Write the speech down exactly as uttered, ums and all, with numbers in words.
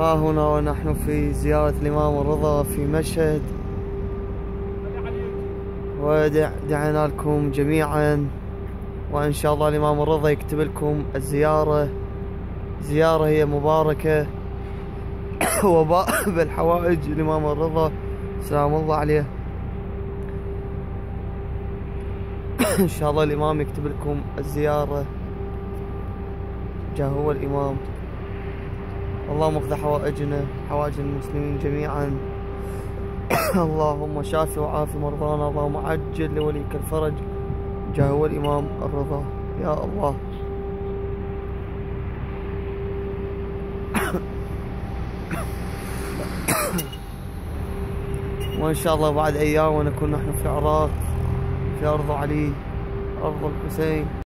ها هنا ونحن في زيارة الإمام الرضا في مشهد، ودعنا لكم جميعا، وإن شاء الله الإمام الرضا يكتب لكم الزيارة. زيارة هي مباركة وباء بالحوائج الإمام الرضا سلام الله عليه. إن شاء الله الإمام يكتب لكم الزيارة، جاه هو الإمام. اللهم اقض حوائجنا حوائج المسلمين جميعا. اللهم شافي وعافي مرضانا، اللهم عجل لوليك الفرج، جاه هو الإمام الرضا يا الله. وإن شاء الله بعد أيام ونكون نحن في العراق في أرض علي، أرض الحسين.